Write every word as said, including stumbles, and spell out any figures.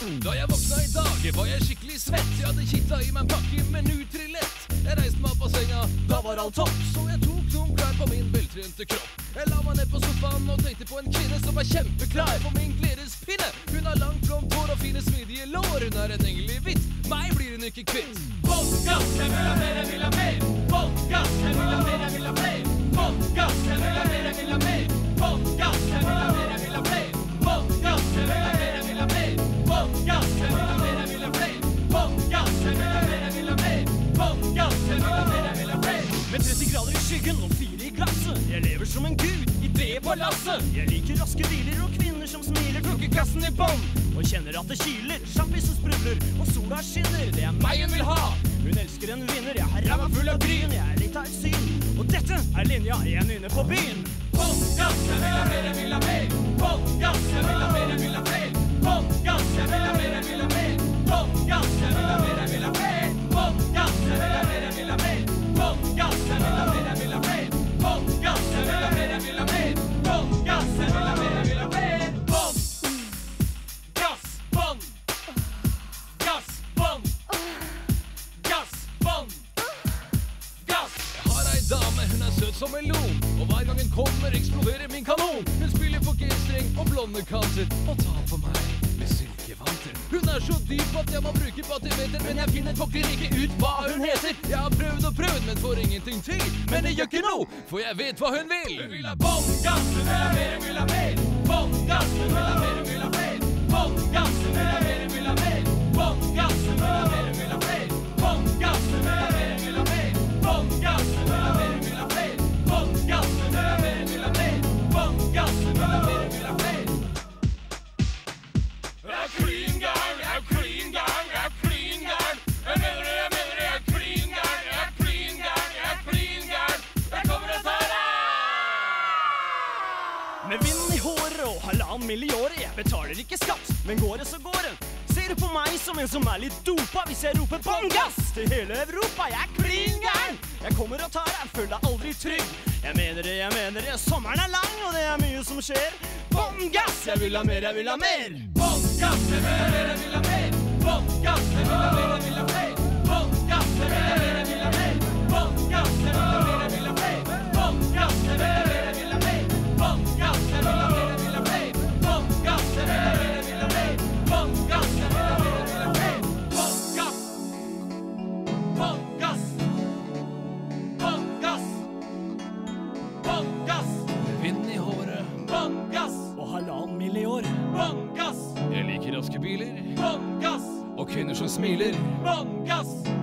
Da jeg våkna i dag, var jeg skikkelig svett. Jeg hadde kittla i meg en pakke med Nutrilett. Jeg reiste meg opp av senga, da var alt topp. Så jeg tok noen klær på min veltrente kropp. Jeg la meg ned på sofaen og tenkte på en kvinne som var kjempeklar for min gledespinne. Hun har langt blondt hår og fine smidige lår. Hun er en engel i hvitt, meg blir hun ikke kvitt. Podcast, jeg vil ha mer, jeg vil ha mer. Podcast, jeg vil ha mer, jeg vil ha mer. Podcast, jeg vil ha mer, jeg vil ha mer. Podcast, jeg vil ha mer, jeg vil ha mer. Podcast, jeg vil ha mer, jeg vil ha mer. Podcast, jeg vil ha mer, jeg vil ha mer. Podcast, jeg vil ha mer, jeg vil ha mer. Podcast, jeg vil ha mer, jeg vil ha mer. Med tretti grader i skyggen og fire i glasset. Jeg lever som en gud i det palasset. Jeg liker raske biler og kvinner som smiler. Plukker kassen i bånd og kjenner at det kyler. Sjampisen sprudler og sola skinner. Det er meg hun vil ha. Hun elsker en vinner. Jeg har ræva full av gryn. Jeg er litt av et syn. Og dette er linja jeg nynner på byen. Podcast, jeg vil ha mer, jeg vil ha mer. Podcast, jeg vil ha mer, jeg vil ha mer. Podcast, jeg vil ha mer, jeg vil ha mer. Podcast, jeg vil ha mer, jeg vil ha mer. Podcast, jeg vil ha mer, jeg vil ha mer. Podcast, jeg vil ha mer, jeg vil ha mer. Podcast, jeg vil ha mer, jeg vil ha mer. Podcast, jeg vil ha mer, jeg vil ha mer. Bånn! Gass, bånn! Gass, bånn! Gass, bånn! Gass! Jeg har ei dame, hun er søt som melon. Og hver gang hun kommer, eksploderer min kanon. Hun spiller på G-streng og blonde kanter og tar på meg med silkevanter. Hun er så dyp at jeg må bruke patimeter, men jeg finner pokker ikke ut hva hun heter. Jeg har prøvd og prøvd, men får ingenting til. Men det gjør ikke noe, for jeg vet hva hun vil. Hun vil ha bångass, hun vil ha mer, hun vil ha mer. Bångass, hun vil ha mer, hun vil ha mer. Bångass, hun vil ha mer, hun vil ha mer. Bångass, hun vil ha mer, hun vil ha mer. Bångass, hun vil ha mer, hun vil ha mer. Bångass, hun vil ha mer, hun vil ha mer. Bångass, hun vil ha mer, hun vil ha mer. Bångass, hun vil ha mer, hun vil ha mer. Jeg er klin gæren, jeg er klin gæren, jeg er klin gæren. Jeg mener det, jeg mener det, jeg er klin gæren, jeg er klin gæren, jeg er klin gæren. Jeg kommer og tar deg! Med vind i håret og halvannen mill. i året. Jeg betaler ikke skatt, men går det så går det. Ser du på meg som en som er litt dopa hvis jeg roper bångass til hele Europa? Jeg er klin gæren. Jeg kommer og tar deg, føler deg aldri trygg. Jeg mener det, jeg mener det, sommeren er lang og det er mye som skjer. Bångass, jeg vil ha mer, jeg vil ha mer. Bångass, jeg vil ha mer, jeg vil ha mer. Bångass, jeg vil ha mer, jeg vil ha mer. Bångass, jeg vil ha mer, jeg vil ha mer. Bångass, jeg vil ha mer, jeg vil ha mer. Bångass, jeg vil ha mer, jeg vil ha mer. Bångass, jeg vil ha mer, jeg vil ha mer. Bångass, jeg vil ha mer, jeg vil ha mer. Bångass, jeg vil ha mer, jeg vil ha mer. Bångass. Bångass. Bångass. Bångass. Vind i håret. Bångass. Og halvannen mill. i år. Bångass. Jeg liker raske biler. Bångass. Og kvinner som smiler. Bångass.